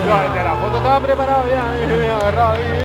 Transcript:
Yo, el de la foto estaba preparado ya, me había agarrado ahí.